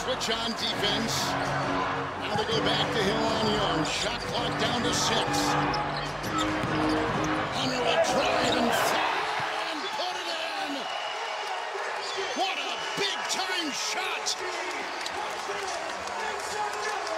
switch on defense. Now they go back to Hill on Young. Shot clock down to 6. Hunter will drive and fire and put it in. What a big-time shot.